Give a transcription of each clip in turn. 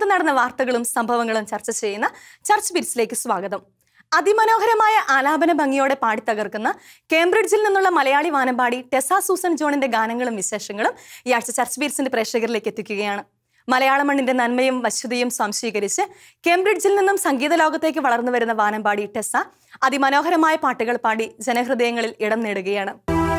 ലോകത്ത് നടന്ന വാർത്തകളും സംഭവങ്ങളും ചർച്ച ചെയ്യുന്ന ചർച്ച് ബിറ്റ്സിലേക്ക് സ്വാഗതം. അതിമനോഹരമായ ആലാപന ഭംഗിയോടെ പാടിത്തകർക്കുന്ന കേംബ്രിഡ്ജിൽ നിന്നുള്ള മലയാളി വാനമ്പാടി ടെസ സൂസൻ ജോണിന്റെ ഗാനങ്ങളും വിശേഷങ്ങളും ഈ ആഴ്ച ചർച്ച് ബീറ്റ്സിന്റെ പ്രേക്ഷകരിലേക്ക് എത്തിക്കുകയാണ്. മലയാള മണ്ണിന്റെ നന്മയും വശ്യതയും സംശീകരിച്ച് കേംബ്രിഡ്ജിൽ നിന്നും സംഗീത ലോകത്തേക്ക് വളർന്നു വരുന്ന വാനമ്പാടി ടെസ അതിമനോഹരമായ പാട്ടുകൾ പാടി ജനഹൃദയങ്ങളിൽ ഇടം നേടുകയാണ്.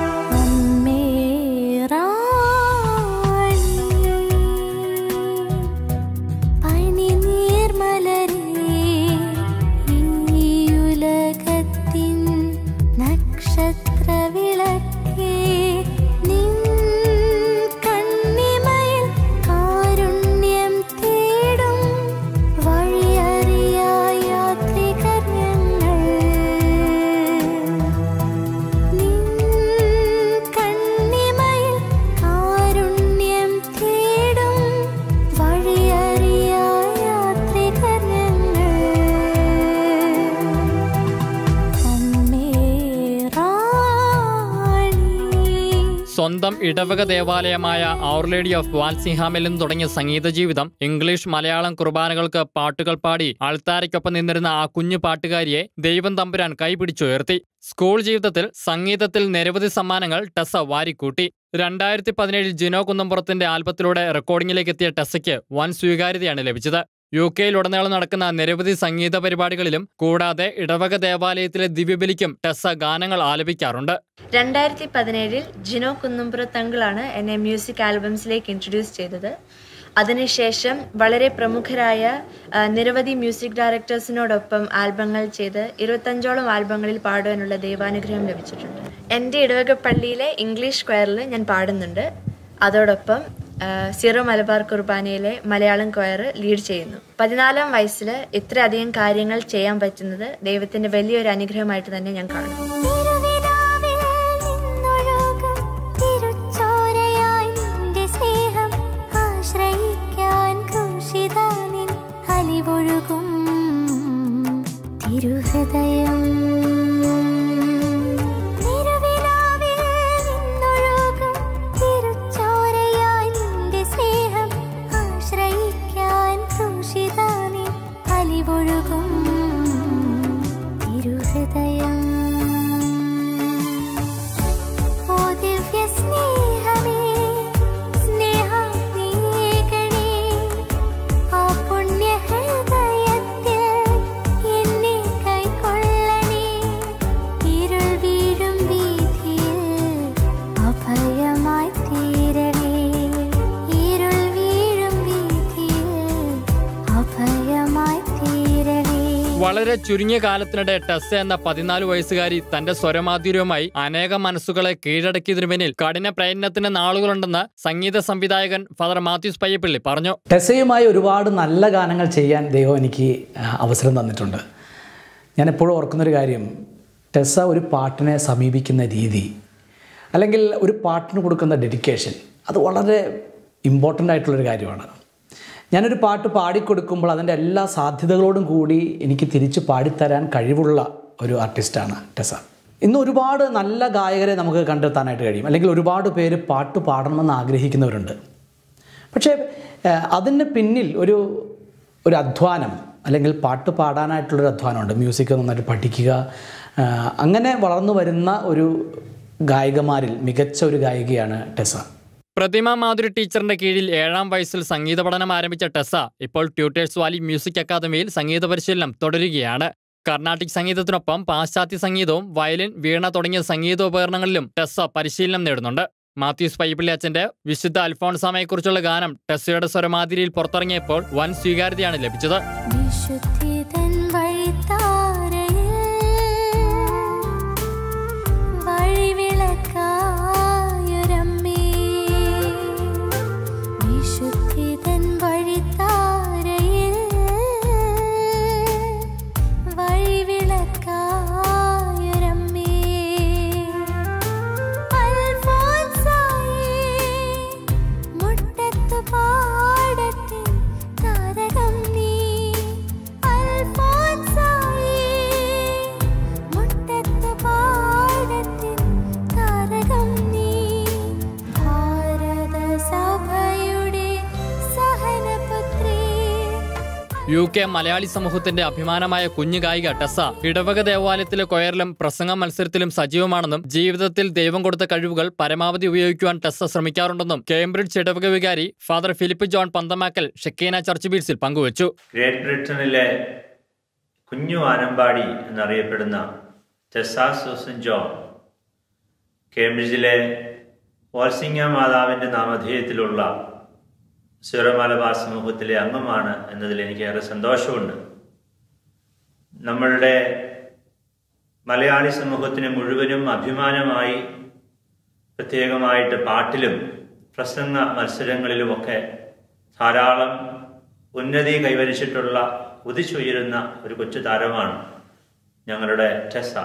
സ്വന്തം ഇടവക ദേവാലയമായ ഔർ ലേഡി ഓഫ് വാൽസിംഗ്ഹാമിൽ നിന്ന് തുടങ്ങിയ സംഗീത ജീവിതം ഇംഗ്ലീഷ് മലയാളം കുർബാനകൾക്ക് പാട്ടുകൾ പാടി ആൾത്താരയ്ക്കൊപ്പം നിന്നിരുന്ന ആ കുഞ്ഞു പാട്ടുകാരിയെ ദൈവം തമ്പുരാൻ കൈപിടിച്ചുയർത്തി. സ്കൂൾ ജീവിതത്തിൽ സംഗീതത്തിൽ നിരവധി സമ്മാനങ്ങൾ ടെസ വാരിക്കൂട്ടി. 2017 ജിനോ കുന്നംപുറത്തിന്റെ ആൽബത്തിലൂടെ റെക്കോർഡിംഗിലേക്ക് എത്തിയ ടെസയ്ക്ക് വൻ സ്വീകാര്യതയാണ് ലഭിച്ചത്. UK-ലുടനീളം നടക്കുന്ന നിരവധി സംഗീത പരിപാടികളിലും കൂടാതെ ഇടവക ദേവാലയത്തിലെ ദിവ്യബലിക്കും ടെസ ഗാനങ്ങൾ ആലപിക്കാറുണ്ട്. 2017 ജിനോ കുന്നംപുറത്തങ്കിളാണ് എന്നെ മ്യൂസിക് ആൽബംസിലേക്ക് ഇൻട്രൊഡ്യൂസ് ചെയ്തത്. അതിനുശേഷം വളരെ പ്രമുഖരായ നിരവധി മ്യൂസിക് ഡയറക്ടേഴ്സിനോടൊപ്പം ആൽബങ്ങൾ ചെയ്ത് 25ഓളം ആൽബങ്ങളിൽ പാടുവാനുള്ള ദൈവാനുഗ്രഹം ലഭിച്ചിട്ടുണ്ട്. എൻ്റെ ഇടവക പള്ളിയിലെ ഇംഗ്ലീഷ് ക്വയറിൽ ഞാൻ പാടുന്നുണ്ട്. അതോടൊപ്പം സിറോ മലബാർ കുർബാനയിലെ മലയാളം ക്വയർ ലീഡ് ചെയ്യുന്നു. 14-ാം വയസ്സിൽ ഇത്രയധികം കാര്യങ്ങൾ ചെയ്യാൻ പറ്റുന്നത് ദൈവത്തിന്റെ വലിയൊരു അനുഗ്രഹമായിട്ട് തന്നെ ഞാൻ കാണുന്നു. വളരെ ചുരുങ്ങിയ കാലത്തിനിടെ ടെസ എന്ന 14 വയസ്സുകാരി തന്റെ സ്വരമാധുര്യവുമായി അനേകം മനസ്സുകളെ കീഴടക്കിയതിനു പിന്നിൽ കഠിന പ്രയത്നത്തിന് നാളുകളുണ്ടെന്ന് സംഗീത സംവിധായകൻ ഫാദർ മാത്യൂസ് പയ്യപ്പള്ളി പറഞ്ഞു. ടെസയുമായി ഒരുപാട് നല്ല ഗാനങ്ങൾ ചെയ്യാൻ ദൈവം എനിക്ക് അവസരം തന്നിട്ടുണ്ട്. ഞാൻ എപ്പോഴും ഓർക്കുന്നൊരു കാര്യം, ടെസ ഒരു പാട്ടിനെ സമീപിക്കുന്ന രീതി, അല്ലെങ്കിൽ ഒരു പാട്ടിന് കൊടുക്കുന്ന ഡെഡിക്കേഷൻ, അത് വളരെ ഇമ്പോർട്ടൻ്റ് ആയിട്ടുള്ളൊരു കാര്യമാണ്. ഞാനൊരു പാട്ട് പാടിക്കൊടുക്കുമ്പോൾ അതിൻ്റെ എല്ലാ സാധ്യതകളോടും കൂടി എനിക്ക് തിരിച്ച് പാടിത്തരാൻ കഴിവുള്ള ഒരു ആർട്ടിസ്റ്റാണ് ടെസ. ഇന്ന് ഒരുപാട് നല്ല ഗായകരെ നമുക്ക് കണ്ടെത്താനായിട്ട് കഴിയും, അല്ലെങ്കിൽ ഒരുപാട് പേര് പാട്ട് പാടണമെന്ന് ആഗ്രഹിക്കുന്നവരുണ്ട്. പക്ഷേ അതിന് പിന്നിൽ ഒരു അധ്വാനം, അല്ലെങ്കിൽ പാട്ട് പാടാനായിട്ടുള്ളൊരു അധ്വാനമുണ്ട്. മ്യൂസിക് നന്നായിട്ട് പഠിക്കുക, അങ്ങനെ വളർന്നു വരുന്ന ഒരു ഗായികമാരിൽ മികച്ച ഒരു ഗായികയാണ് ടെസ. പ്രതിമ മാധുരി ടീച്ചറിന്റെ കീഴിൽ 7-ാം വയസ്സിൽ സംഗീത പഠനം ആരംഭിച്ച ടെസ ഇപ്പോൾ ട്യൂട്ടേഴ്സ് വാലി മ്യൂസിക് അക്കാദമിയിൽ സംഗീത പരിശീലനം തുടരുകയാണ്. കർണാട്ടിക് സംഗീതത്തിനൊപ്പം പാശ്ചാത്യ സംഗീതവും വയലിൻ, വീണ തുടങ്ങിയ സംഗീതോപകരണങ്ങളിലും ടെസ പരിശീലനം നേടുന്നുണ്ട്. മാത്യൂസ് പയ്യപ്പള്ളി അച്ഛന്റെ വിശുദ്ധ അൽഫോൺസാമയെക്കുറിച്ചുള്ള ഗാനം ടെസയുടെ സ്വരമാതിരിയിൽ പുറത്തിറങ്ങിയപ്പോൾ വൻ സ്വീകാര്യതയാണ് ലഭിച്ചത്. UK മലയാളി സമൂഹത്തിന്റെ അഭിമാനമായ കുഞ്ഞു ഗായിക ടെസ്സ ഇടവക ദേവാലയത്തിലെ കൊയറിലും പ്രസംഗ മത്സരത്തിലും സജീവമാണെന്നും ജീവിതത്തിൽ ദൈവം കൊടുത്ത കഴിവുകൾ പരമാവധി ഉപയോഗിക്കുവാൻ ടെസ്സ ശ്രമിക്കാറുണ്ടെന്നും കേംബ്രിഡ്ജ് ഇടവക വികാരി father Philip John Panthamakkal Shekinah church ബീറ്റ്സിൽ പങ്കുവച്ചു. ഗ്രേറ്റ് ബ്രിട്ടനിലെ കുഞ്ഞു വാനമ്പാടി എന്നറിയപ്പെടുന്ന ടെസ്സ സൂസൻ ജോൺ കേംബ്രിഡ്ജിലെ വാൽസിംഗ മാതാവിൻ്റെ നാമധേയത്തിലുള്ള സിറോ മലബാർ സമൂഹത്തിലെ അംഗമാണ് എന്നതിൽ എനിക്ക് ഏറെ സന്തോഷമുണ്ട്. നമ്മളുടെ മലയാളി സമൂഹത്തിന് മുഴുവനും അഭിമാനമായി പ്രത്യേകമായിട്ട് പാട്ടിലും പ്രസംഗ മത്സരങ്ങളിലുമൊക്കെ ധാരാളം ഉന്നതി കൈവരിച്ചിട്ടുള്ള ഉദിച്ചുയരുന്ന ഒരു കൊച്ചു താരമാണ് ഞങ്ങളുടെ ടെസ്സ.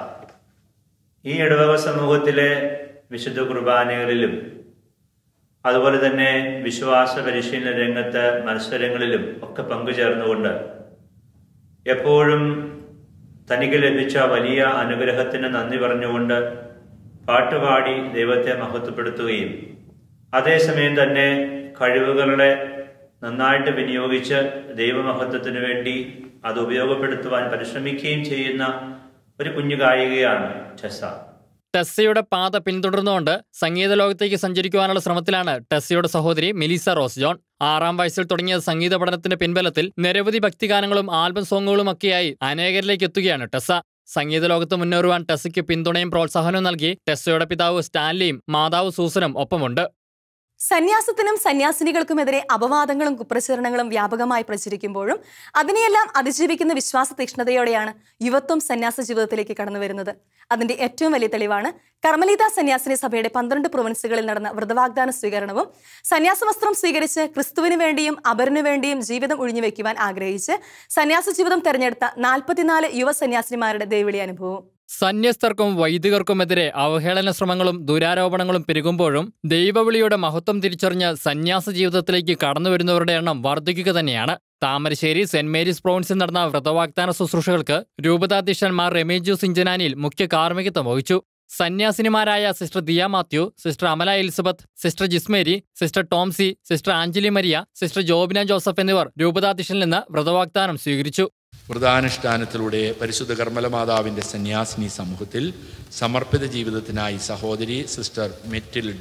ഈ ഇടവക സമൂഹത്തിലെ വിശുദ്ധ കുർബാനകളിലും അതുപോലെ തന്നെ വിശ്വാസ പരിശീലന രംഗത്ത് മത്സരങ്ങളിലും ഒക്കെ പങ്കുചേർന്നുകൊണ്ട് എപ്പോഴും തനിക്ക് ലഭിച്ച വലിയ അനുഗ്രഹത്തിന് നന്ദി പറഞ്ഞുകൊണ്ട് പാട്ടുപാടി ദൈവത്തെ മഹത്വപ്പെടുത്തുകയും അതേസമയം തന്നെ കഴിവുകളെ നന്നായിട്ട് വിനിയോഗിച്ച് ദൈവമഹത്വത്തിനു വേണ്ടി അത് ഉപയോഗപ്പെടുത്തുവാൻ പരിശ്രമിക്കുകയും ചെയ്യുന്ന ഒരു കുഞ്ഞു ഗായികയാണ് ടെസ്സ. ടെസ്സയുടെ പാത പിന്തുടർന്നുകൊണ്ട് സംഗീത ലോകത്തേക്ക് സഞ്ചരിക്കുവാനുള്ള ശ്രമത്തിലാണ് ടെസ്സയുടെ സഹോദരി മെലിസ റോസ് ജോൺ. 6-ാം വയസ്സിൽ തുടങ്ങിയ സംഗീത പഠനത്തിന്റെ പിൻബലത്തിൽ നിരവധി ഭക്തിഗാനങ്ങളും ആൽബം സോങ്ങുകളുമൊക്കെയായി അനേകരിലേക്ക് എത്തുകയാണ് ടെസ്സ. സംഗീത ലോകത്ത് മുന്നേറുവാൻ ടെസ്സയ്ക്ക് പിന്തുണയും പ്രോത്സാഹനവും നൽകി ടെസ്സയുടെ പിതാവ് സ്റ്റാൻലിയും മാതാവ് സൂസനും ഒപ്പമുണ്ട്. സന്യാസത്തിനും സന്യാസിനികൾക്കുമെതിരെ അപവാദങ്ങളും കുപ്രചരണങ്ങളും വ്യാപകമായി പ്രചരിക്കുമ്പോഴും അതിനെയെല്ലാം അതിജീവിക്കുന്ന വിശ്വാസ തീക്ഷ്ണതയോടെയാണ് യുവത്വം സന്യാസ ജീവിതത്തിലേക്ക് കടന്നു വരുന്നത്. അതിന്റെ ഏറ്റവും വലിയ തെളിവാണ് കർമ്മലീത സന്യാസിനി സഭയുടെ 12 പ്രൊവിൻസുകളിൽ നടന്ന വ്രതവാഗ്ദാന സ്വീകരണവും. സന്യാസവസ്ത്രം സ്വീകരിച്ച് ക്രിസ്തുവിന് വേണ്ടിയും അപരനു വേണ്ടിയും ജീവിതം ഒഴിഞ്ഞുവെക്കുവാൻ ആഗ്രഹിച്ച് സന്യാസ ജീവിതം തെരഞ്ഞെടുത്ത 44 യുവ സന്യാസിനിമാരുടെ ദൈവവിളി അനുഭവവും. സന്യസ്തർക്കും വൈദികർക്കുമെതിരെ അവഹേളന ശ്രമങ്ങളും ദുരാരോപണങ്ങളും പെരുകുമ്പോഴും ദൈവവിളിയുടെ മഹത്വം തിരിച്ചറിഞ്ഞ് സന്യാസ ജീവിതത്തിലേക്ക് കടന്നുവരുന്നവരുടെ എണ്ണം വർദ്ധിക്കുക തന്നെയാണ്. താമരശ്ശേരി സെന്റ് മേരീസ് പ്രൊവിൻസിൽ നടന്ന വ്രതവാഗ്ദാന ശുശ്രൂഷകൾക്ക് രൂപതാധ്യക്ഷൻ മാർ റെമീജിയോ സിഞ്ചനാനിയിൽ മുഖ്യ കാർമ്മികത്വം വഹിച്ചു. സന്യാസിനിമാരായ sister Diya Mathew, sister Amala Elizabeth, sister Jismary, sister Tomsy, sister Angeli Maria, sister Jobina Joseph എന്നിവർ രൂപതാധ്യക്ഷനിൽ നിന്ന് വ്രതവാഗ്ദാനം സ്വീകരിച്ചു. വ്രതാനുഷ്ഠാനത്തിലൂടെ പരിശുദ്ധ കർമ്മലമാതാവിൻ്റെ സന്യാസിനി സമൂഹത്തിൽ സമർപ്പിത ജീവിതത്തിനായി സഹോദരി സിസ്റ്റർ മെറ്റിൽഡ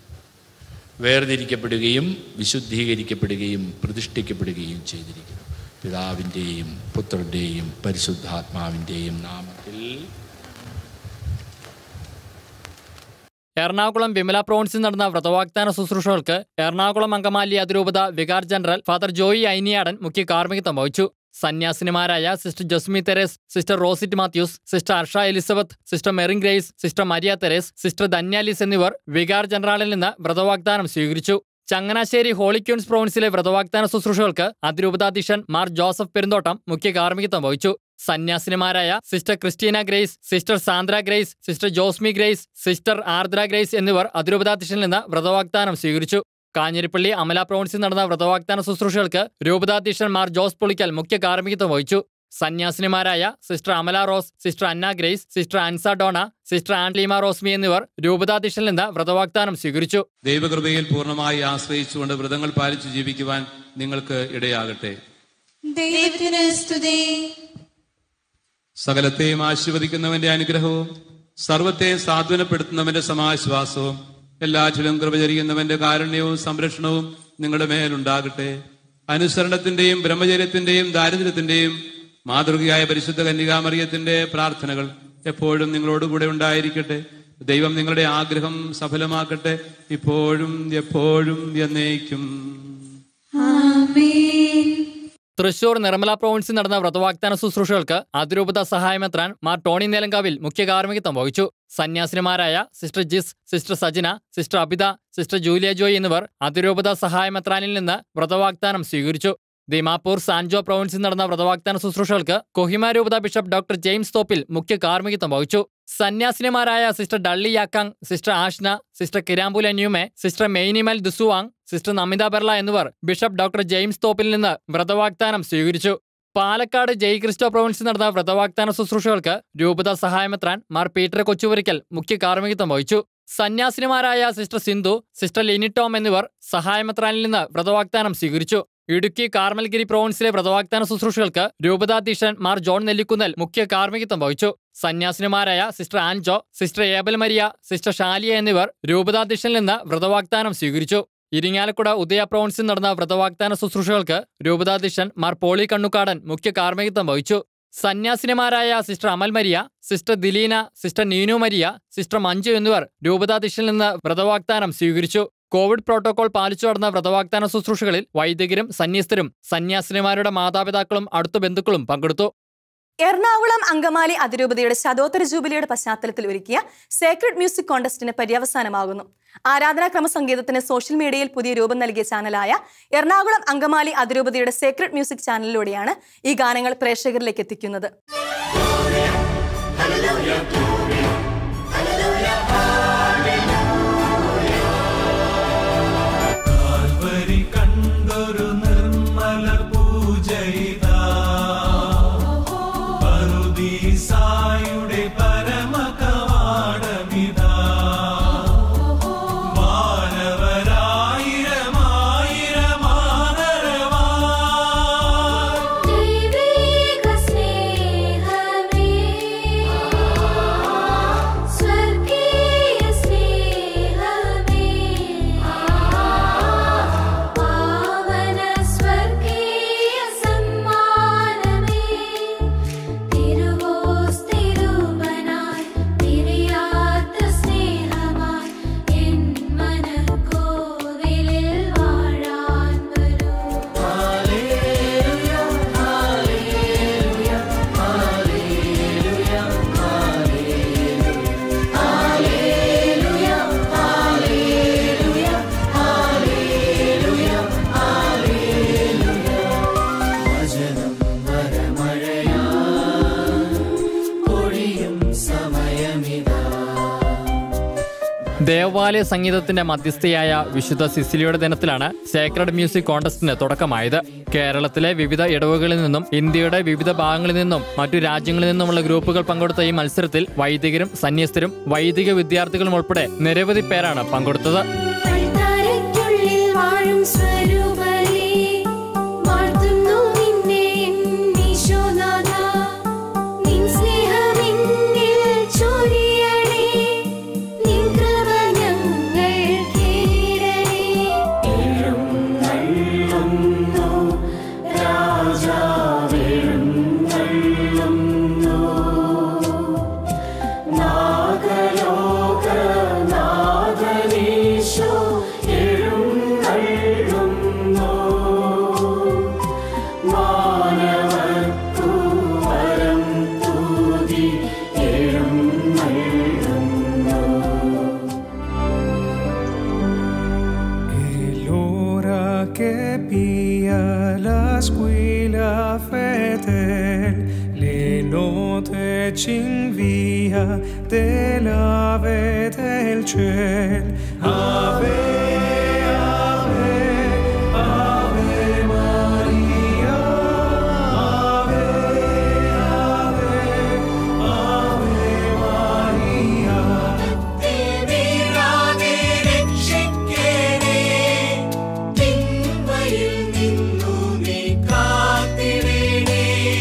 വേർതിരിക്കപ്പെടുകയും വിശുദ്ധീകരിക്കപ്പെടുകയും പ്രതിഷ്ഠിക്കപ്പെടുകയും ചെയ്തിരിക്കുന്നു. പിതാവിൻ്റെയും പുത്രൻ്റെയും പരിശുദ്ധാത്മാവിൻ്റെയും നാമത്തിൽ. എറണാകുളം വിമല പ്രൊവിൻസിൽ നടന്ന വ്രതവാഗ്ദാന ശുശ്രൂഷകൾക്ക് എറണാകുളം അങ്കമാലി അതിരൂപത vicar general father Joy Ainiyadan മുഖ്യ കാർമ്മികത്വം വഹിച്ചു. സന്യാസിനിമാരായ sister Jesmy Therese, sister Rosit Mathews, sister Arsha Elizabeth, sister Merin Grace, sister Maria Therese, sister Dhanyalis എന്നിവർ വികാർ ജനറാളിൽ നിന്ന് വ്രതവാഗ്ദാനം സ്വീകരിച്ചു. ചങ്ങനാശ്ശേരി ഹോളി ക്യൂൻസ് പ്രൊവിൻസിലെ വ്രതവാഗ്ദാന ശുശ്രൂഷകൾക്ക് അതിരൂപതാധ്യക്ഷൻ മാർ ജോസഫ് പെരുന്തോട്ടം മുഖ്യ കാർമ്മികത്വം വഹിച്ചു. സന്യാസിനിമാരായ sister Christina Grace, sister Sandra Grace, sister Josmy Grace, sister Ardra Grace എന്നിവർ അതിരൂപതാധ്യക്ഷനിൽ നിന്ന് വ്രതവാഗ്ദാനം സ്വീകരിച്ചു. കാഞ്ഞിരപ്പള്ളി അമല പ്രൊവിൻസിൽ നടന്ന വ്രതവാഗ്ദാന ശുശ്രൂഷകൾക്ക് രൂപതാധ്യക്ഷൻ മാർ ജോസ് പുളിക്കൽ മുഖ്യ കാർമ്മികത്വം വഹിച്ചു. സന്യാസിനിമാരായ sister Amala Rose, sister Anna Grace, sister Ansa Donna, sister Anleema Rosmy എന്നിവർ രൂപതാധ്യക്ഷനിൽ നിന്ന് വ്രതവാഗ്ദാനം സ്വീകരിച്ചു. ദൈവകൃപയിൽ പൂർണ്ണമായി ആശ്രയിച്ചുകൊണ്ട് വ്രതങ്ങൾ പാലിച്ചു ജീവിക്കുവാൻ നിങ്ങൾക്ക് ഇടയാകട്ടെ. സകലത്തെയും ആശീർവദിക്കുന്നവന്റെ അനുഗ്രഹവും സർവത്തെയും സാന്ത്വനപ്പെടുത്തുന്നവന്റെ സമാശ്വാസവും എല്ലാറ്റിലും കൃപ ചൊരിയുന്നവന്റെ കാരുണ്യവും സംരക്ഷണവും നിങ്ങളുടെ മേലുണ്ടാകട്ടെ. അനുസരണത്തിന്റെയും ബ്രഹ്മചര്യത്തിന്റെയും ദാരിദ്ര്യത്തിന്റെയും മാതൃകയായ പരിശുദ്ധ കന്യകാമറിയത്തിന്റെ പ്രാർത്ഥനകൾ എപ്പോഴും നിങ്ങളോടുകൂടെ ഉണ്ടായിരിക്കട്ടെ. ദൈവം നിങ്ങളുടെ ആഗ്രഹം സഫലമാക്കട്ടെ, ഇപ്പോഴും എപ്പോഴും എന്നേക്കും. തൃശൂർ നിർമ്മല പ്രൊവിൻസിൽ നടന്ന വ്രതവാഗ്ദാന ശുശ്രൂഷകൾക്ക് അതിരൂപത സഹായമെത്രാൻ മാർ ടോണി നേലങ്കാവിൽ മുഖ്യ കാർമ്മികത്വം വഹിച്ചു. സന്യാസിനിമാരായ sister Jiss, sister Sajina, sister Abitha, sister Julia Joy എന്നിവർ അതിരൂപത സഹായമെത്രാനിൽ നിന്ന് വ്രതവാഗ്ദാനം സ്വീകരിച്ചു. ദിമാപൂർ സാൻജോ പ്രൊവിൻസിൽ നടന്ന വ്രതവാഗ്ദാന ശുശ്രൂഷകൾക്ക് കൊഹിമ രൂപത ബിഷപ്പ് ഡോക്ടർ ജെയിംസ് തോപ്പിൽ മുഖ്യ കാർമ്മികത്വം വഹിച്ചു. സന്യാസിനിമാരായ sister Dolly Yakang, sister Ashna, sister Kirampula Nyume, sister Meinimal Dusuang, sister Namita Berla എന്നിവർ ബിഷപ്പ് ഡോക്ടർ ജെയിംസ് തോപ്പിൽ നിന്ന് വ്രതവാഗ്ദാനം സ്വീകരിച്ചു. പാലക്കാട് ജയ് ക്രിസ്റ്റോ പ്രൊവിൻസിൽ നടന്ന വ്രതവാഗ്ദാന ശുശ്രൂഷകൾക്ക് രൂപത സഹായമെത്രാൻ മാർ പീറ്റർ കൊച്ചുപുരയ്ക്കൽ മുഖ്യ കാർമ്മികത്വം വഹിച്ചു. സന്യാസിനിമാരായ sister Sindhu, sister Lini Tom എന്നിവർ സഹായമെത്രാനിൽ നിന്ന് വ്രതവാഗ്ദാനം സ്വീകരിച്ചു. ഇടുക്കി കാർമൽഗിരി പ്രോവിൻസിലെ വ്രതവാഗ്ദാന ശുശ്രൂഷകൾക്ക് രൂപതാധ്യക്ഷൻ മാർ ജോൺ നെല്ലിക്കുന്നൽ മുഖ്യ കാർമ്മികത്വം വഹിച്ചു. സന്യാസിനിമാരായ sister Anjo, sister Abel Maria, sister Shaliya എന്നിവർ രൂപതാധ്യക്ഷനിൽ നിന്ന് വ്രതവാഗ്ദാനം സ്വീകരിച്ചു. ഇരിങ്ങാലക്കുട ഉദയ പ്രോവിൻസിൽ നടന്ന വ്രതവാഗ്ദാന ശുശ്രൂഷകൾക്ക് രൂപതാധ്യക്ഷൻ മാർ പോളി കണ്ണുകാടൻ മുഖ്യ കാർമ്മികത്വം വഹിച്ചു. സന്യാസിനിമാരായ sister Amal Maria, sister Dileena, sister Neenu Maria, sister Manju എന്നിവർ രൂപതാധ്യക്ഷനിൽ നിന്ന് വ്രതവാഗ്ദാനം സ്വീകരിച്ചു. കോവിഡ് പ്രോട്ടോകോൾ പാലിച്ചു നടന്ന വ്രതവാഗ്ദാന ശുശ്രൂഷകളിൽ വൈദികരും സന്യസ്തരും സന്യാസിനിമാരുടെ മാതാപിതാക്കളും അടുത്ത ബന്ധുക്കളും പങ്കെടുത്തു. എറണാകുളം അങ്കമാലി അതിരൂപതയുടെ ശതോത്തര ജൂബിലിയുടെ പശ്ചാത്തലത്തിൽ ഒരുക്കിയ സേക്രഡ് മ്യൂസിക് കോൺടെസ്റ്റിന് പര്യവസാനമാകുന്നു. ആരാധനാക്രമ സംഗീതത്തിന് സോഷ്യൽ മീഡിയയിൽ പുതിയ രൂപം നൽകിയ ചാനലായ എറണാകുളം അങ്കമാലി അതിരൂപതയുടെ സേക്രഡ് മ്യൂസിക് ചാനലിലൂടെയാണ് ഈ ഗാനങ്ങൾ പ്രേക്ഷകരിലേക്ക് എത്തിക്കുന്നത്. ദേവാലയ സംഗീതത്തിന്റെ മധ്യസ്ഥയായ വിശുദ്ധ സിസിലിയുടെ ദിനത്തിലാണ് സേക്രഡ് മ്യൂസിക് കോൺടെസ്റ്റിന് തുടക്കമായത്. കേരളത്തിലെ വിവിധ ഇടവകളിൽ നിന്നും ഇന്ത്യയുടെ വിവിധ ഭാഗങ്ങളിൽ നിന്നും മറ്റു രാജ്യങ്ങളിൽ നിന്നുമുള്ള ഗ്രൂപ്പുകൾ പങ്കെടുത്ത ഈ മത്സരത്തിൽ വൈദികരും സന്യസ്തരും വൈദിക വിദ്യാർത്ഥികളും ഉൾപ്പെടെ നിരവധി പേരാണ് പങ്കെടുത്തത്. Via dell'ave del ciel, ave, ave, ave Maria, ave, ave, ave Maria. Divinate രക്ഷിക്കണേ, തിന്മയിൽ നിന്നു നീ കാത്തിടണേ.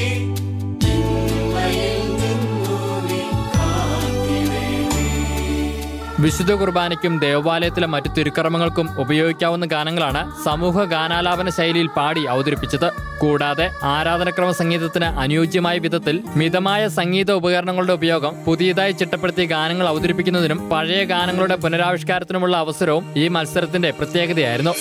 വിശുദ്ധ കുർബാനയ്ക്കും ദേവാലയത്തിലെ മറ്റു തിരുക്കർമ്മങ്ങൾക്കും ഉപയോഗിക്കാവുന്ന ഗാനങ്ങളാണ് സമൂഹ ഗാനാലാപന ശൈലിയിൽ പാടി അവതരിപ്പിച്ചത്. കൂടാതെ ആരാധനക്രമ സംഗീതത്തിന് അനുയോജ്യമായ വിധത്തിൽ മിതമായ സംഗീത ഉപകരണങ്ങളുടെ ഉപയോഗം, പുതിയതായി ചിട്ടപ്പെടുത്തിയ ഗാനങ്ങൾ അവതരിപ്പിക്കുന്നതിനും പഴയ ഗാനങ്ങളുടെ പുനരാവിഷ്കാരത്തിനുമുള്ള അവസരവും ഈ മത്സരത്തിന്റെ പ്രത്യേകതയായിരുന്നു.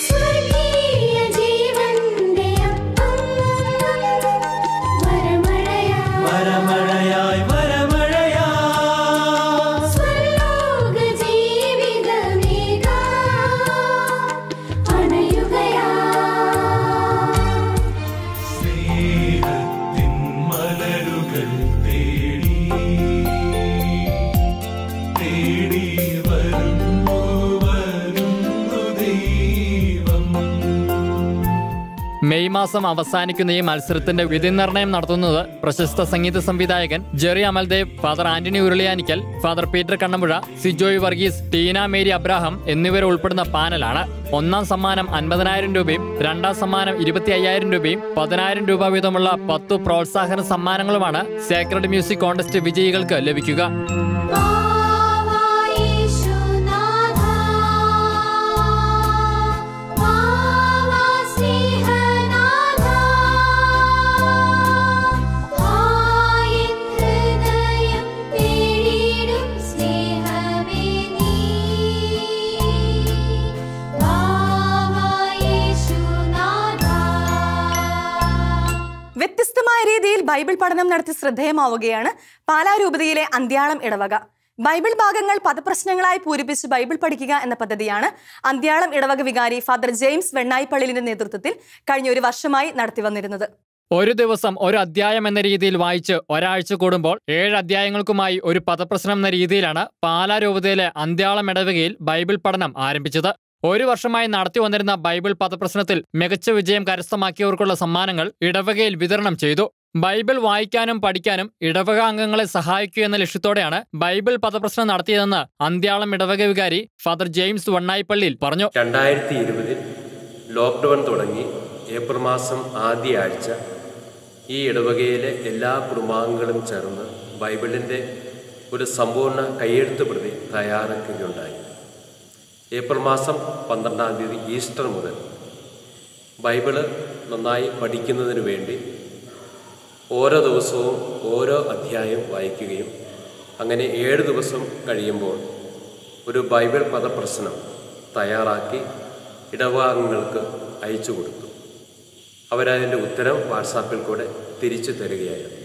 തേടി വരുന്നു ദൈവം. മാസം അവസാനിക്കുന്ന ഈ മത്സരത്തിന്റെ വിധി നിർണയം നടത്തുന്നത് പ്രശസ്ത സംഗീത സംവിധായകൻ Jerry Amaldev, father Antony Uruliyanickal, father Peter Kannampuzha, Sijoy Varghese, Tina Mary Abraham എന്നിവർ ഉൾപ്പെടുന്ന പാനലാണ്. ഒന്നാം സമ്മാനം 50,000 രൂപയും 2ാം സമ്മാനം 25,000 രൂപയും 10,000 രൂപ വീതമുള്ള 10 പ്രോത്സാഹന സമ്മാനങ്ങളുമാണ് സേക്രഡ് മ്യൂസിക് കോൺടെസ്റ്റ് വിജയികൾക്ക് ലഭിക്കുക. വ്യത്യസ്തമായ രീതിയിൽ ബൈബിൾ പഠനം നടത്തി ശ്രദ്ധേയമാവുകയാണ് പാലാരൂപതയിലെ അന്ത്യാളം ഇടവക. ബൈബിൾ ഭാഗങ്ങൾ പദപ്രശ്നങ്ങളായി പൂരിപ്പിച്ച് ബൈബിൾ പഠിക്കുക എന്ന പദ്ധതിയാണ് അന്ത്യാളം ഇടവക വികാരി ഫാദർ ജെയിംസ് വെണ്ണായിപ്പള്ളിലിന്റെ നേതൃത്വത്തിൽ കഴിഞ്ഞ ഒരു വർഷമായി നടത്തിവന്നിരുന്നത്. ഒരു ദിവസം ഒരു അധ്യായം എന്ന രീതിയിൽ വായിച്ച് ഒരാഴ്ച കൂടുമ്പോൾ 7 അധ്യായങ്ങൾക്കുമായി ഒരു പദപ്രശ്നം എന്ന രീതിയിലാണ് പാലാരൂപതയിലെ അന്ത്യാളം ഇടവകയിൽ ബൈബിൾ പഠനം ആരംഭിച്ചത്. ഒരു വർഷമായി നടത്തി വന്നിരുന്ന ബൈബിൾ പദപ്രശ്നത്തിൽ മികച്ച വിജയം കരസ്ഥമാക്കിയവർക്കുള്ള സമ്മാനങ്ങൾ ഇടവകയിൽ വിതരണം ചെയ്തു. ബൈബിൾ വായിക്കാനും പഠിക്കാനും ഇടവക അംഗങ്ങളെ സഹായിക്കുക എന്ന ലക്ഷ്യത്തോടെയാണ് ബൈബിൾ പദപ്രശ്നം നടത്തിയതെന്ന് അന്ത്യാളം ഇടവക വികാരി ഫാദർ ജെയിംസ് വണ്ണായിപ്പള്ളിയിൽ പറഞ്ഞു. 2020 ലോക്ക്ഡൗൺ തുടങ്ങി ഏപ്രിൽ മാസം ആദ്യ ആഴ്ച ഈ ഇടവകയിലെ എല്ലാ കുടുംബാംഗങ്ങളും ചേർന്ന് ബൈബിളിൻ്റെ ഒരു സമ്പൂർണ്ണ കയ്യെഴുത്ത് പ്രതി തയ്യാറാക്കുകയുണ്ടായി. ഏപ്രിൽ മാസം 12-ാം തീയതി ഈസ്റ്റർ മുതൽ ബൈബിള് നന്നായി പഠിക്കുന്നതിന് വേണ്ടി ഓരോ ദിവസവും ഓരോ അധ്യായം വായിക്കുകയും അങ്ങനെ 7 ദിവസം കഴിയുമ്പോൾ ഒരു ബൈബിൾ പദപ്രശ്നം തയ്യാറാക്കി ഇടവകാംഗങ്ങൾക്ക് അയച്ചു കൊടുത്തു. അവരതിൻ്റെ ഉത്തരം വാട്സാപ്പിൽ കൂടെ തിരിച്ചു തരികയായിരുന്നു.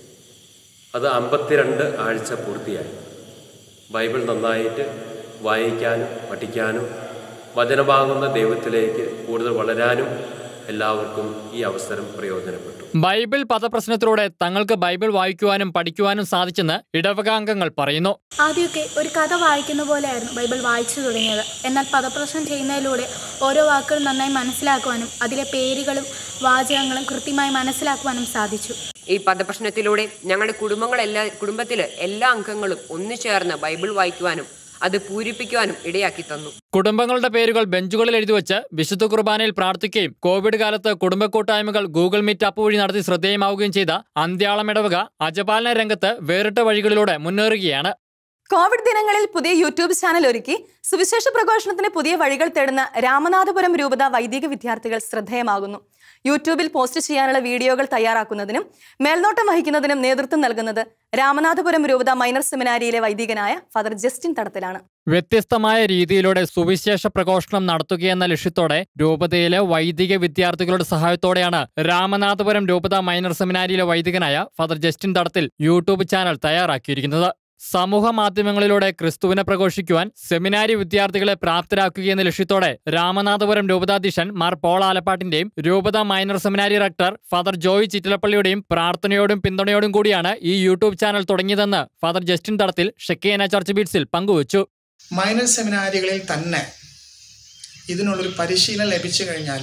അത് 52 ആഴ്ച പൂർത്തിയായി. ബൈബിൾ നന്നായിട്ട് വായിക്കാനും പഠിക്കാനും വചനമാകുന്ന ദൈവത്തിലേക്ക് കൂടുതൽ വളരാനും എല്ലാവർക്കും ഈ അവസരം പ്രയോജനപ്പെട്ടു. ബൈബിൾ പദപ്രശ്നത്തിലൂടെ തങ്ങൾക്ക് ബൈബിൾ വായിക്കുവാനും പഠിക്കുവാനും സാധിച്ചെന്ന് ഇടവകാംഗങ്ങൾ പറയുന്നു. ആദ്യമൊക്കെ ഒരു കഥ വായിക്കുന്ന പോലെയായിരുന്നു ബൈബിൾ വായിച്ചു തുടങ്ങിയത്. എന്നാൽ പദപ്രശ്നം ചെയ്യുന്നതിലൂടെ ഓരോ വാക്കുകളും നന്നായി മനസ്സിലാക്കുവാനും അതിലെ പേരുകളും വാചകങ്ങളും കൃത്യമായി മനസ്സിലാക്കുവാനും സാധിച്ചു. ഈ പദപ്രശ്നത്തിലൂടെ ഞങ്ങളുടെ കുടുംബത്തിലെ എല്ലാ അംഗങ്ങളും ഒന്നുചേർന്ന് ബൈബിൾ വായിക്കുവാനും അത് പൂരിപ്പിക്കുവാനും ഇടയാക്കി തന്നു. കുടുംബങ്ങളുടെ പേരുകൾ ബെഞ്ചുകളിൽ എഴുതിവെച്ച് വിശുദ്ധ കുർബാനയിൽ പ്രാർത്ഥിക്കുകയും കോവിഡ് കാലത്ത് കുടുംബ കൂട്ടായ്മകൾ ഗൂഗിൾ മീറ്റ് ആപ്പ് വഴി നടത്തി ശ്രദ്ധേയമാവുകയും ചെയ്ത അന്ത്യാളം ഇടവക അജപാലന രംഗത്ത് വേറിട്ട വഴികളിലൂടെ മുന്നേറുകയാണ്. കോവിഡ് ദിനങ്ങളിൽ പുതിയ യൂട്യൂബ് ചാനൽ ഒരുക്കി സുവിശേഷ പ്രഘോഷണത്തിന് പുതിയ വഴികൾ തേടുന്ന രാമനാഥപുരം രൂപത വൈദിക വിദ്യാർത്ഥികൾ ശ്രദ്ധേയമാകുന്നു. യൂട്യൂബിൽ പോസ്റ്റ് ചെയ്യാനുള്ള വീഡിയോകൾ തയ്യാറാക്കുന്നതിനും മേൽനോട്ടം വഹിക്കുന്നതിനും നേതൃത്വം നൽകുന്നത് രാമനാഥപുരം രൂപത മൈനർ സെമിനാരിയിലെ വൈദികനായ ഫാദർ ജസ്റ്റിൻ തടത്തിലാണ്. വ്യത്യസ്തമായ രീതിയിലൂടെ സുവിശേഷ പ്രഘോഷണം നടത്തുകയെന്ന ലക്ഷ്യത്തോടെ രൂപതയിലെ വൈദിക വിദ്യാർത്ഥികളുടെ സഹായത്തോടെയാണ് രാമനാഥപുരം രൂപത മൈനർ സെമിനാരിയിലെ വൈദികനായ father Justin Thadathil YouTube channel തയ്യാറാക്കിയിരിക്കുന്നത്. സമൂഹ മാധ്യമങ്ങളിലൂടെ ക്രിസ്തുവിനെ പ്രഘോഷിക്കുവാൻ സെമിനാരി വിദ്യാർത്ഥികളെ പ്രാപ്തരാക്കുകയെന്ന ലക്ഷ്യത്തോടെ രാമനാഥപുരം രൂപതാധ്യക്ഷൻ മാർ പോൾ ആലപ്പാട്ടിന്റെയും രൂപത minor seminary rector father Joy ചിറ്റിലപ്പള്ളിയുടെയും പ്രാർത്ഥനയോടും പിന്തുണയോടും കൂടിയാണ് ഈ യൂട്യൂബ് ചാനൽ തുടങ്ങിയതെന്ന് father Justin Thadathil Shekinah church ബീറ്റ്സിൽ പങ്കുവച്ചു. മൈനർ സെമിനാരികളിൽ തന്നെ ഇതിനുള്ളൊരു പരിശീലനം ലഭിച്ചു കഴിഞ്ഞാൽ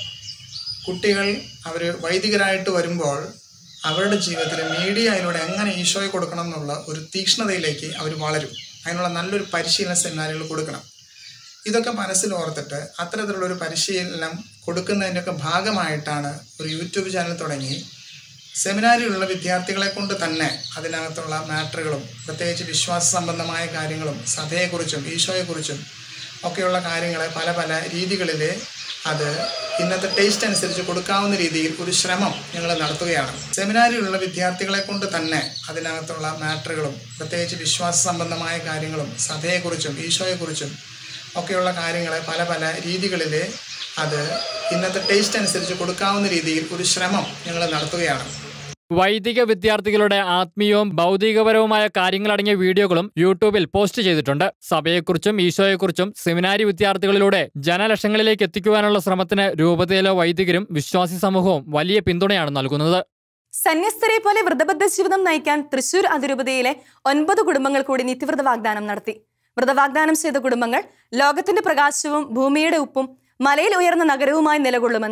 കുട്ടികൾ അവർ വൈദികരായിട്ട് വരുമ്പോൾ അവരുടെ ജീവിതത്തിൽ മീഡിയയിലൂടെ എങ്ങനെ ഈശോയെ കൊടുക്കണം എന്നുള്ള ഒരു തീക്ഷ്ണതയിലേക്ക് അവർ വളരും. അതിനുള്ള നല്ലൊരു പരിശീലന സെമിനാറുകൾ കൊടുക്കണം. ഇതൊക്കെ മനസ്സിൽ ഓർത്തിട്ട് അത്തരത്തിലുള്ളൊരു പരിശീലനം കൊടുക്കുന്നതിൻ്റെയൊക്കെ ഭാഗമായിട്ടാണ് ഒരു യൂട്യൂബ് ചാനൽ തുടങ്ങി സെമിനാരിലുള്ള വിദ്യാർത്ഥികളെ കൊണ്ട് തന്നെ അതിനകത്തുള്ള മാറ്ററുകളും പ്രത്യേകിച്ച് വിശ്വാസ സംബന്ധമായ കാര്യങ്ങളും സഭയെക്കുറിച്ചും ഈശോയെക്കുറിച്ചും ഒക്കെയുള്ള കാര്യങ്ങളെ പല പല രീതികളിൽ അത് ഇന്നത്തെ ടേസ്റ്റ് അനുസരിച്ച് കൊടുക്കാവുന്ന രീതിയിൽ ഒരു ശ്രമം ഞങ്ങൾ നടത്തുകയാണ്. സെമിനാരിലുള്ള വിദ്യാർത്ഥികളെ കൊണ്ട് തന്നെ അതിനകത്തുള്ള മാറ്ററുകളും പ്രത്യേകിച്ച് വിശ്വാസ സംബന്ധമായ കാര്യങ്ങളും സഭയെക്കുറിച്ചും ഈശോയെക്കുറിച്ചും ഒക്കെയുള്ള കാര്യങ്ങളെ പല പല രീതികളിൽ അത് ഇന്നത്തെ ടേസ്റ്റ് അനുസരിച്ച് കൊടുക്കാവുന്ന രീതിയിൽ ഒരു ശ്രമം ഞങ്ങൾ നടത്തുകയാണ്. വൈദിക വിദ്യാർത്ഥികളുടെ ആത്മീയവും ഭൗതികപരവുമായ കാര്യങ്ങളടങ്ങിയ വീഡിയോകളും യൂട്യൂബിൽ പോസ്റ്റ് ചെയ്തിട്ടുണ്ട്. സഭയെക്കുറിച്ചും ഈശോയെക്കുറിച്ചും സെമിനാരി വിദ്യാർത്ഥികളിലൂടെ ജനലക്ഷങ്ങളിലേക്ക് എത്തിക്കുവാനുള്ള ശ്രമത്തിന് രൂപതയിലെ വൈദികരും വിശ്വാസി സമൂഹവും വലിയ പിന്തുണയാണ് നൽകുന്നത്. സന്യസ്തരെ പോലെ വ്രതബദ്ധ ജീവിതം നയിക്കാൻ തൃശൂർ അതിരൂപതയിലെ 9 കുടുംബങ്ങൾ കൂടി നിത്യവ്രത വാഗ്ദാനം നടത്തി. വ്രതവാഗ്ദാനം ചെയ്ത കുടുംബങ്ങൾ ലോകത്തിന്റെ പ്രകാശവും ഭൂമിയുടെ ഉപ്പും മലയിൽ ഉയർന്ന നഗരവുമായി നിലകൊള്ളുമെന്ന്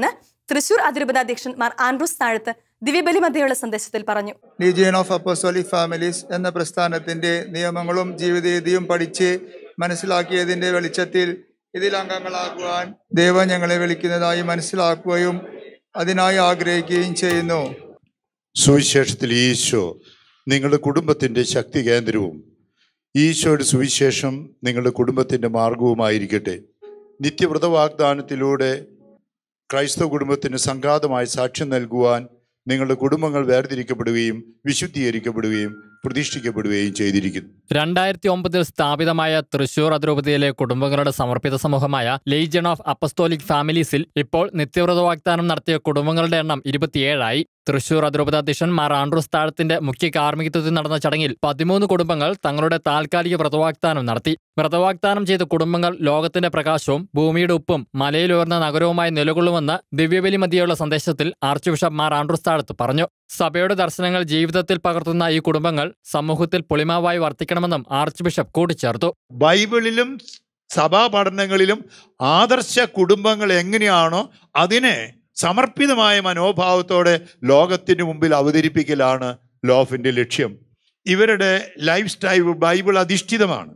തൃശൂർ അതിരൂപതാധ്യക്ഷൻ മാർ ആൻഡ്രൂസ് താഴത്ത് ദിവ്യബലി മധ്യയുള്ള സന്ദേശത്തിൽ പറഞ്ഞു. ലീജിയൻ ഓഫ് അപ്പോസ്തോലിക് ഫാമിലീസ് എന്ന പ്രസ്ഥാനത്തിൻ്റെ നിയമങ്ങളും ജീവിതരീതിയും പഠിച്ച് മനസ്സിലാക്കിയതിൻ്റെ വെളിച്ചത്തിൽ ഇതിൽ അംഗങ്ങളാക്കുവാൻ ദൈവം ഞങ്ങളെ വിളിക്കുന്നതായി മനസ്സിലാക്കുകയും അതിനായി ആഗ്രഹിക്കുകയും ചെയ്യുന്നു. സുവിശേഷത്തിൽ ഈശോ നിങ്ങളുടെ കുടുംബത്തിൻ്റെ ശക്തി കേന്ദ്രവും ഈശോയുടെ സുവിശേഷം നിങ്ങളുടെ കുടുംബത്തിൻ്റെ മാർഗവുമായിരിക്കട്ടെ. നിത്യവ്രത വാഗ്ദാനത്തിലൂടെ ക്രൈസ്തവ കുടുംബത്തിന് സംഘാതമായ സാക്ഷ്യം നൽകുവാൻ നിങ്ങളുടെ കുടുംബങ്ങൾ വേർതിരിക്കപ്പെടുകയും വിശുദ്ധീകരിക്കപ്പെടുകയും പ്രതിഷ്ഠിക്കപ്പെടുകയും ചെയ്തിരിക്കുന്നു. 2009 സ്ഥാപിതമായ തൃശൂർ അതിരൂപതയിലെ കുടുംബങ്ങളുടെ സമർപ്പിത സമൂഹമായ ലീജിയൻ ഓഫ് അപ്പസ്തോലിക് ഫാമിലീസിൽ ഇപ്പോൾ നിത്യവ്രത വാഗ്ദാനം നടത്തിയ കുടുംബങ്ങളുടെ എണ്ണം 27ആയി. തൃശൂർ അതിരൂപതാധ്യക്ഷൻ മാർ ആൻഡ്രൂസ് താഴത്തിന്റെ മുഖ്യ കാർമ്മികത്വത്തിൽ നടന്ന ചടങ്ങിൽ 13 കുടുംബങ്ങൾ തങ്ങളുടെ താൽക്കാലിക വ്രതവാഗ്ദാനം നടത്തി. വ്രതവാഗ്ദാനം ചെയ്ത കുടുംബങ്ങൾ ലോകത്തിന്റെ പ്രകാശവും ഭൂമിയുടെ ഉപ്പും മലയിലുയർന്ന നഗരവുമായി നിലകൊള്ളുമെന്ന് ദിവ്യബലി മധ്യയുള്ള സന്ദേശത്തിൽ ആർച്ച് ബിഷപ്പ് മാർ ആൻഡ്രൂസ് താഴത്ത് പറഞ്ഞു. സഭയുടെ ദർശനങ്ങൾ ജീവിതത്തിൽ പകർത്തുന്ന ഈ കുടുംബങ്ങൾ സമൂഹത്തിൽ പൊളിമാവായി വർത്തിക്കണമെന്നും ആർച്ച് ബിഷപ്പ് കൂട്ടിച്ചേർത്തു. ബൈബിളിലും സഭാ പഠനങ്ങളിലും ആദർശ കുടുംബങ്ങൾ എങ്ങനെയാണോ അതിനെ സമർപ്പിതമായ മനോഭാവത്തോടെ ലോകത്തിന് മുമ്പിൽ അവതരിപ്പിക്കലാണ് ലോഫിൻ്റെ ലക്ഷ്യം. ഇവരുടെ ലൈഫ് സ്റ്റൈൽ ബൈബിൾ അധിഷ്ഠിതമാണ്.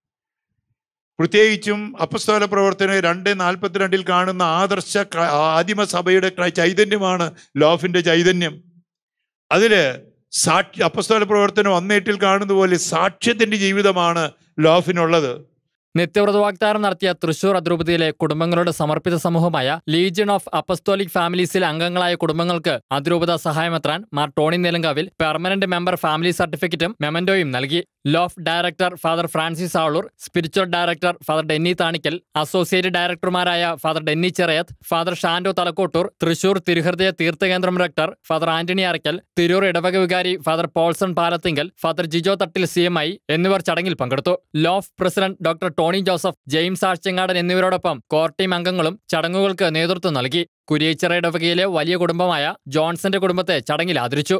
പ്രത്യേകിച്ചും അപ്പസ്തോല പ്രവർത്തനം 2:42 കാണുന്ന ആദർശ ആദിമസഭയുടെ ചൈതന്യമാണ് ലോഫിൻ്റെ ചൈതന്യം. അതിൽ അപ്പസ്തോല പ്രവർത്തനം 1:8 കാണുന്ന പോലെ സാക്ഷ്യത്തിൻ്റെ ജീവിതമാണ് ലോഫിനുള്ളത്. നിത്യവ്രത വാഗ്ദാനം നടത്തിയ തൃശൂർ അതിരൂപതയിലെ കുടുംബങ്ങളുടെ സമർപ്പിത സമൂഹമായ ലീജിയൻ ഓഫ് അപ്പസ്തോലിക് ഫാമിലീസിൽ അംഗങ്ങളായ കുടുംബങ്ങൾക്ക് അതിരൂപത സഹായമെത്രാൻ Mar Tony Neelankavil permanent member family സർട്ടിഫിക്കറ്റും മെമന്റോയും നൽകി. LOF director father Francis Aloor, spiritual director father Denny Thanickal, associate ഡയറക്ടർമാരായ father Denny Cherayath, father Shando Thalakkottoor, Thrissur തിരുഹൃദയ തീർത്ഥകേന്ദ്രം director father Antony Arackal, Thiroor ഇടവക വികാരി father Paulson Palathingal, father Jijo Thattil CMI എന്നിവർ ചടങ്ങിൽ പങ്കെടുത്തു. LOF president doctor Tony Joseph, James Azhchangadan എന്നിവരോടൊപ്പം കോർ ടീം അംഗങ്ങളും ചടങ്ങുകൾക്ക് നേതൃത്വം നൽകി. കുരിയച്ചിറ ഇടവകയിലെ വലിയ കുടുംബമായ ജോൺസന്റെ കുടുംബത്തെ ചടങ്ങിൽ ആദരിച്ചു.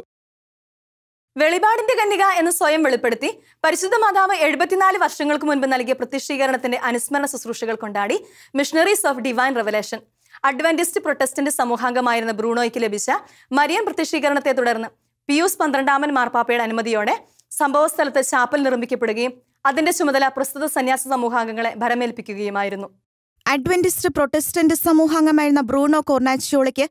വെളിപാടിന്റെ കന്യക എന്ന് സ്വയം വെളിപ്പെടുത്തി പരിശുദ്ധ മാതാവ് 74 വർഷങ്ങൾക്ക് മുൻപ് നൽകിയ പ്രത്യക്ഷീകരണത്തിന്റെ അനുസ്മരണ ശുശ്രൂഷകൾ കൊണ്ടാടി missionaries of divine revelation. Adventist Protestant സമൂഹാംഗമായിരുന്ന ബ്രൂണോയ്ക്ക് ലഭിച്ച മരിയൻ പ്രത്യക്ഷീകരണത്തെ തുടർന്ന് പിയൂസ് 12 മാർപ്പാപ്പയുടെ അനുമതിയോടെ സംഭവസ്ഥലത്ത് ചാപ്പൽ നിർമ്മിക്കപ്പെടുകയും അതിന്റെ ചുമതല പ്രസ്തുത സന്യാസ സമൂഹാംഗങ്ങളെ ഭരമേൽപ്പിക്കുകയുമായിരുന്നു. അഡ്വന്റിസ്റ്റ് പ്രൊട്ടസ്റ്റന്റ് സമൂഹാംഗമായിരുന്ന ബ്രൂണോ കോർണാച്ചിയോളയ്ക്ക്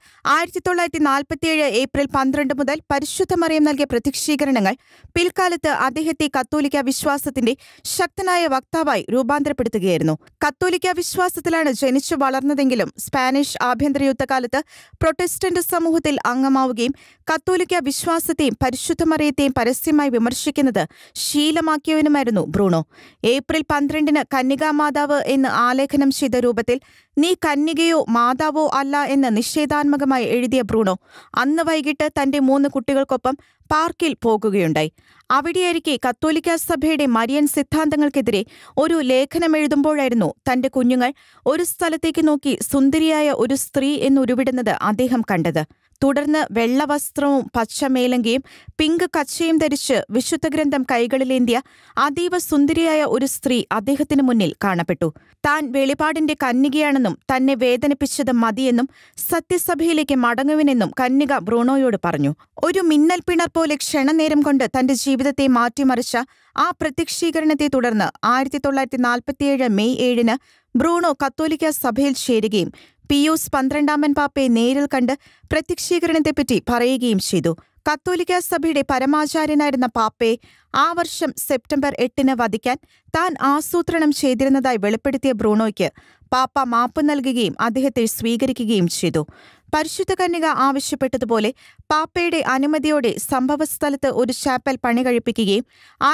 1947 ഏപ്രിൽ 12 മുതൽ പരിശുദ്ധ മറിയം നൽകിയ പ്രത്യക്ഷീകരണങ്ങൾ പിൽക്കാലത്ത് അദ്ദേഹത്തെ കത്തോലിക്ക വിശ്വാസത്തിന്റെ ശക്തനായ വക്താവായി രൂപാന്തരപ്പെടുത്തുകയായിരുന്നു. കത്തോലിക്ക വിശ്വാസത്തിലാണ് ജനിച്ചു വളർന്നതെങ്കിലും സ്പാനിഷ് ആഭ്യന്തര യുദ്ധകാലത്ത് പ്രൊട്ടസ്റ്റന്റ് സമൂഹത്തിൽ അംഗമാവുകയും കത്തോലിക്ക വിശ്വാസത്തെയും പരിശുദ്ധ മറിയത്തെയും പരസ്യമായി വിമർശിക്കുന്നത് ശീലമാക്കിയവനുമായിരുന്നു ബ്രൂണോ. ഏപ്രിൽ 12 കന്യകാമാതാവ് എന്ന് ആലേഖനം ചെയ്ത രൂപത്തിൽ "നീ കന്യകയോ മാതാവോ അല്ല" എന്ന് നിഷേധാത്മകമായി എഴുതിയ ബ്രൂണോ അന്ന് വൈകിട്ട് തന്റെ 3 കുട്ടികൾക്കൊപ്പം പാർക്കിൽ പോകുകയുണ്ടായി. അവിടെയായിരിക്കെ കത്തോലിക്ക സഭയുടെ മരിയൻ സിദ്ധാന്തങ്ങൾക്കെതിരെ ഒരു ലേഖനം എഴുതുമ്പോഴായിരുന്നു തന്റെ കുഞ്ഞുങ്ങൾ ഒരു സ്ഥലത്തേക്ക് നോക്കി സുന്ദരിയായ ഒരു സ്ത്രീ എന്നുരുവിടുന്നത് അദ്ദേഹം കണ്ടത്. തുടർന്ന് വെള്ളവസ്ത്രവും പച്ച മേലങ്കയും പിങ്ക് കച്ചയും ധരിച്ച് വിശുദ്ധ ഗ്രന്ഥം കൈകളിലേന്തിയ അതീവ സുന്ദരിയായ ഒരു സ്ത്രീ അദ്ദേഹത്തിന് മുന്നിൽ കാണപ്പെട്ടു. താൻ വെളിപാടിന്റെ കന്യകയാണെന്നും തന്നെ വേദനിപ്പിച്ചത് മതിയെന്നും സത്യസഭയിലേക്ക് മടങ്ങുവിനെന്നും കന്യക ബ്രൂണോയോട് പറഞ്ഞു. ഒരു മിന്നൽ പിണർ പോലെ ക്ഷണനേരം കൊണ്ട് തന്റെ ജീവിതത്തെ മാറ്റിമറിച്ച ആ പ്രത്യക്ഷീകരണത്തെ തുടർന്ന് 1947 മെയ് 7 ബ്രൂണോ കത്തോലിക്ക സഭയിൽ ചേരുകയും പിയൂസ് 12 പാപ്പയെ നേരിൽ കണ്ട് പ്രത്യക്ഷീകരണത്തെപ്പറ്റി പറയുകയും ചെയ്തു. കത്തോലിക്ക സഭയുടെ പരമാചാര്യനായിരുന്ന പാപ്പയെ ആ വർഷം സെപ്റ്റംബർ 8 വധിക്കാൻ താൻ ആസൂത്രണം ചെയ്തിരുന്നതായി വെളിപ്പെടുത്തിയ ബ്രൂണോയ്ക്ക് പാപ്പ മാപ്പ് നൽകുകയും അദ്ദേഹത്തെ സ്വീകരിക്കുകയും ചെയ്തു. പരിശുദ്ധ കന്യക ആവശ്യപ്പെട്ടതുപോലെ പാപ്പയുടെ അനുമതിയോടെ സംഭവസ്ഥലത്ത് ഒരു ചാപ്പൽ പണി കഴിപ്പിക്കുകയും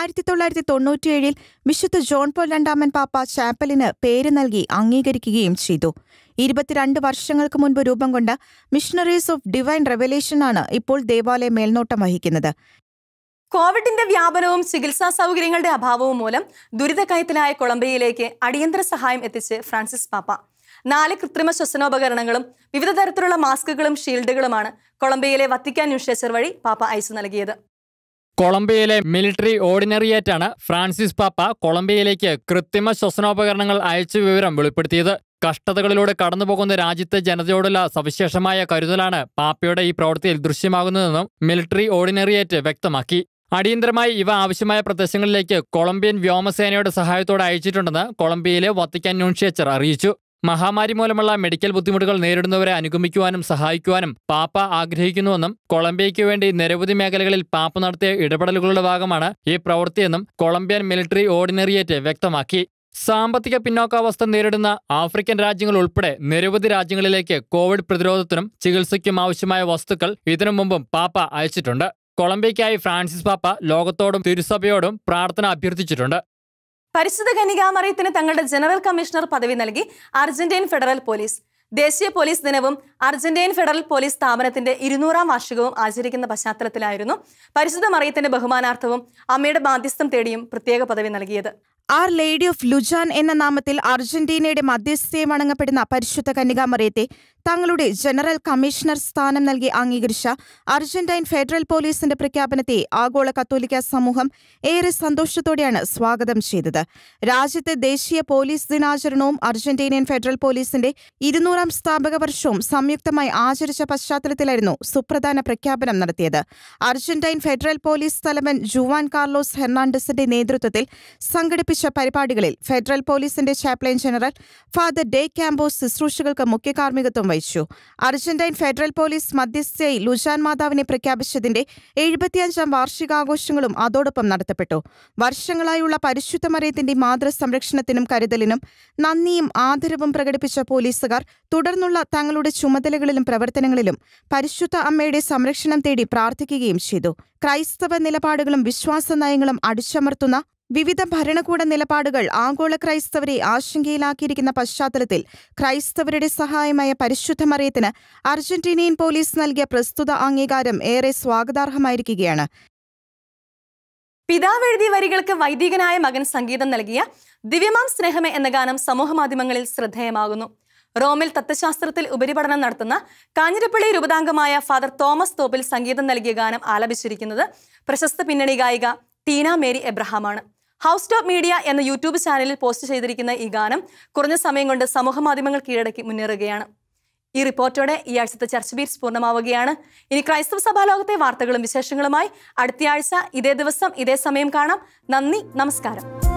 1997 വിശുദ്ധ ജോൺ പോൾ 2 പാപ്പ ചാപ്പലിന് പേര് നൽകി അംഗീകരിക്കുകയും ചെയ്തു. 22 വർഷങ്ങൾക്ക് മുൻപ് രൂപം കൊണ്ട മിഷണറീസ് ഓഫ് ഡിവൈൻ റെവലേഷനാണ് ഇപ്പോൾ ദേവാലയം മേൽനോട്ടം വഹിക്കുന്നത്. കോവിഡിന്റെ വ്യാപനവും ചികിത്സാ സൗകര്യങ്ങളുടെ അഭാവവും മൂലം ദുരിതക്കയത്തിലായ കൊളംബിയയിലേക്ക് അടിയന്തര സഹായം എത്തിച്ച് ഫ്രാൻസിസ് പാപ്പ. 4 കൃത്രിമ ശ്വസനോപകരണങ്ങളും വിവിധ തരത്തിലുള്ള മാസ്കുകളും ഷീൽഡുകളുമാണ് കൊളംബിയയിലെ വത്തിക്കാൻ ന്യൂസ് വഴി പാപ്പ അയച്ചു നൽകിയത്. കൊളംബിയയിലെ മിലിറ്ററി ഓർഡിനറിയേറ്റാണ് ഫ്രാൻസിസ് പാപ്പ കൊളംബിയയിലേക്ക് കൃത്രിമ ശ്വസനോപകരണങ്ങൾ അയച്ച വിവരം വെളിപ്പെടുത്തിയത്. കഷ്ടതകളിലൂടെ കടന്നുപോകുന്ന രാജ്യത്തെ ജനതയോടുള്ള സവിശേഷമായ കരുതലാണ് പാപ്പയുടെ ഈ പ്രവൃത്തിയിൽ ദൃശ്യമാകുന്നതെന്നും മിലിറ്ററി ഓർഡിനറിയേറ്റ് വ്യക്തമാക്കി. അടിയന്തരമായി ഇവ ആവശ്യമായ പ്രദേശങ്ങളിലേക്ക് കൊളംബിയൻ വ്യോമസേനയുടെ സഹായത്തോടെ അയച്ചിട്ടുണ്ടെന്ന് കൊളംബിയയിലെ വത്തിക്കാൻ ന്യൂൺഷിയേച്ചർ അറിയിച്ചു. മഹാമാരി മൂലമുള്ള മെഡിക്കൽ ബുദ്ധിമുട്ടുകൾ നേരിടുന്നവരെ അനുഗമിക്കുവാനും സഹായിക്കുവാനും പാപ്പ ആഗ്രഹിക്കുന്നുവെന്നും കൊളംബിയയ്ക്ക് വേണ്ടി നിരവധി മേഖലകളിൽ പാപ്പ നടത്തിയ ഇടപെടലുകളുടെ ഭാഗമാണ് ഈ പ്രവൃത്തിയെന്നും കൊളംബിയൻ മിലിറ്ററി ഓർഡിനറിയേറ്റ് വ്യക്തമാക്കി. സാമ്പത്തിക പിന്നോക്കാവസ്ഥ നേരിടുന്ന ആഫ്രിക്കൻ രാജ്യങ്ങൾ ഉൾപ്പെടെ നിരവധി രാജ്യങ്ങളിലേക്ക് കോവിഡ് പ്രതിരോധത്തിനും ചികിത്സയ്ക്കും ആവശ്യമായ വസ്തുക്കൾ ഇതിനു മുമ്പും പാപ്പ അയച്ചിട്ടുണ്ട്. കൊളംബിയയ്ക്കായി ഫ്രാൻസിസ് പാപ്പ ലോകത്തോടും തിരുസഭയോടും പ്രാർത്ഥന അഭ്യർത്ഥിച്ചിട്ടുണ്ട്. പരിശുദ്ധ കന്യകാമറിയത്തിന് തങ്ങളുടെ ജനറൽ കമ്മീഷണർ പദവി നൽകി അർജന്റീൻ ഫെഡറൽ പോലീസ്. ദേശീയ പോലീസ് ദിനവും അർജന്റീൻ ഫെഡറൽ പോലീസ് സ്ഥാപനത്തിന്റെ 200-ാം വാർഷികവും ആചരിക്കുന്ന പശ്ചാത്തലത്തിലായിരുന്നു പരിശുദ്ധ മറിയത്തിന്റെ ബഹുമാനാർത്ഥവും അമ്മയുടെ ബാധ്യസ്ഥം തേടിയും പ്രത്യേക പദവി നൽകിയത്. ആർ ലേഡി ഓഫ് ലുജാൻ എന്ന നാമത്തിൽ അർജന്റീനയുടെ മധ്യസ്ഥയെ വണങ്ങപ്പെടുന്ന പരിശുദ്ധ കന്യകാമറിയത്തെ തങ്ങളുടെ ജനറൽ കമ്മീഷണർ സ്ഥാനം നൽകി അംഗീകരിച്ച അർജന്റൈൻ ഫെഡറൽ പോലീസിന്റെ പ്രഖ്യാപനത്തെ ആഗോള കത്തോലിക്ക സമൂഹം ഏറെ സന്തോഷത്തോടെയാണ് സ്വാഗതം ചെയ്തത്. രാജ്യത്തെ ദേശീയ പോലീസ് ദിനാചരണവും അർജന്റീനിയൻ ഫെഡറൽ പോലീസിന്റെ 200-ാം സ്ഥാപക വർഷവും സംയുക്തമായി ആചരിച്ച പശ്ചാത്തലത്തിലായിരുന്നു സുപ്രധാന പ്രഖ്യാപനം നടത്തിയത്. അർജന്റൈൻ ഫെഡറൽ പോലീസ് തലവൻ ജുവാൻ കാർലോസ് ഹെർണാണ്ടസിന്റെ നേതൃത്വത്തിൽ സംഘടിപ്പിച്ച പരിപാടികളിൽ ഫെഡറൽ പോലീസിന്റെ chaplain general father De Campos ശുശ്രൂഷകൾക്ക് മുഖ്യ കാർമ്മികത്വം വഹിച്ചു. അർജന്റൈൻ ഫെഡറൽ പോലീസ് മധ്യസ്ഥയായി ലുജാൻ മാതാവിനെ പ്രഖ്യാപിച്ചതിന്റെ 75-ാം വാർഷികാഘോഷങ്ങളും അതോടൊപ്പം നടത്തപ്പെട്ടു. വർഷങ്ങളായുള്ള പരിശുദ്ധ മറിയത്തിന്റെ മാതൃസംരക്ഷണത്തിനും കരുതലിനും നന്ദിയും ആദരവും പ്രകടിപ്പിച്ച പോലീസുകാർ തുടർന്നുള്ള തങ്ങളുടെ ചുമതലകളിലും പ്രവർത്തനങ്ങളിലും പരിശുദ്ധ അമ്മയുടെ സംരക്ഷണം തേടി പ്രാർത്ഥിക്കുകയും ചെയ്തു. ക്രൈസ്തവ നിലപാടുകളും വിശ്വാസ നയങ്ങളും അടിച്ചമർത്തുന്ന വിവിധ ഭരണകൂട നിലപാടുകൾ ആഗോള ക്രൈസ്തവരെ ആശങ്കയിലാക്കിയിരിക്കുന്ന പശ്ചാത്തലത്തിൽ ക്രൈസ്തവരുടെ സഹായമായ പരിശുദ്ധ മറിയത്തിന് അർജന്റീനിയൻ പോലീസ് നൽകിയ പ്രസ്തുത അംഗീകാരം ഏറെ സ്വാഗതാർഹമായിരിക്കുകയാണ്. പിതാവ് എഴുതിയ വരികൾക്ക് വൈദികനായ മകൻ സംഗീതം നൽകിയ ദിവ്യമാം സ്നേഹമേ എന്ന ഗാനം സമൂഹമാധ്യമങ്ങളിൽ ശ്രദ്ധേയമാകുന്നു. റോമിൽ തത്വശാസ്ത്രത്തിൽ ഉപരിപഠനം നടത്തുന്ന കാഞ്ഞിരപ്പള്ളി രൂപതാംഗമായ ഫാദർ തോമസ് തോപ്പിൽ സംഗീതം നൽകിയ ഗാനം ആലപിച്ചിരിക്കുന്നത് പ്രശസ്ത പിന്നണി ഗായിക ടീന മേരി എബ്രഹാമാണ്. ഹൗസ് ടോപ്പ് മീഡിയ എന്ന യൂട്യൂബ് ചാനലിൽ പോസ്റ്റ് ചെയ്തിരിക്കുന്ന ഈ ഗാനം കുറഞ്ഞ സമയം കൊണ്ട് സമൂഹമാധ്യമങ്ങൾ കീഴടക്കി മുന്നേറുകയാണ്. ഈ റിപ്പോർട്ടോടെ ഈ ആഴ്ചത്തെ ചർച്ച് ബീറ്റ്സ് പൂർണ്ണമാവുകയാണ്. ഇനി ക്രൈസ്തവ സഭാലോകത്തെ വാർത്തകളും വിശേഷങ്ങളുമായി അടുത്തയാഴ്ച ഇതേ ദിവസം ഇതേ സമയം കാണാം. നന്ദി, നമസ്കാരം.